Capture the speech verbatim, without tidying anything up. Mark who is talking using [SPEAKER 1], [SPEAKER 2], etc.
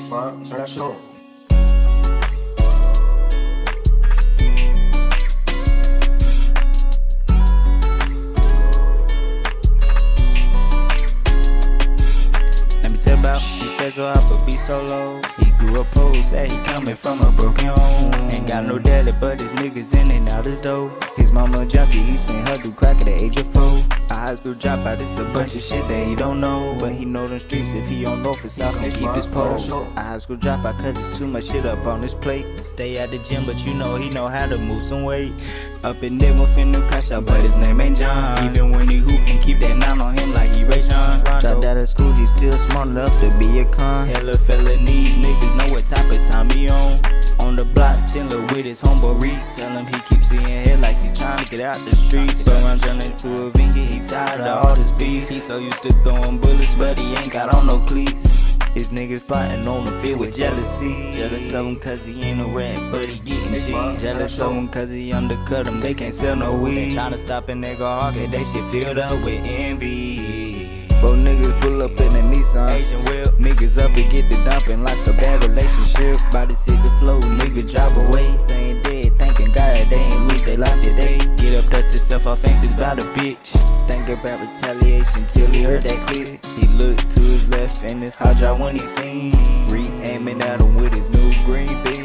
[SPEAKER 1] Baseline, turn that shit on.
[SPEAKER 2] So I but be so low. He grew up poor, say he coming from a broken home. Ain't got no daddy, but his niggas in and out his dough. His mama junkie, he seen her do crack at the age of four. A high school dropout, it's a bunch of shit that he don't know. But he know them streets, if he on north or south, he keep his pole. A high school dropout, cause it's too much shit up on his plate. Stay at the gym, but you know he know how to move some weight. Up in there, we finna crash out, but his name ain't John. Even when he hoopin', keep that nine on him like he Ray John. Dropped out of school, he still smart enough to be a con. Hella felonies, niggas know what type of time he on. On the block, chillin' with his homeboy Reed. Tell him he keep seeing headlights, he tryna get out the street. So I'm running to a vingy, he tired of all this beef. He so used to throwing bullets, but he ain't got on no cleats. His niggas plotting on the field with jealousy. Jealous of him cause he ain't a rat, but he getting cheese. Jealous of him cause he undercut him, they can't sell no weed. Tryna stop a nigga hawking, they shit filled up with envy. Four niggas pull up in a Nissan Asian whip. Niggas up and get the dumping like a bad relationship. Bodies hit the floor, nigga drive away. They ain't dead, thanking God they ain't lose, they lost it, they get up, dust himself off, ain't this about a bitch. Think about retaliation till he heard that clip. He looked to his left and his hot drop when he seen Re aiming at him with his new green beat.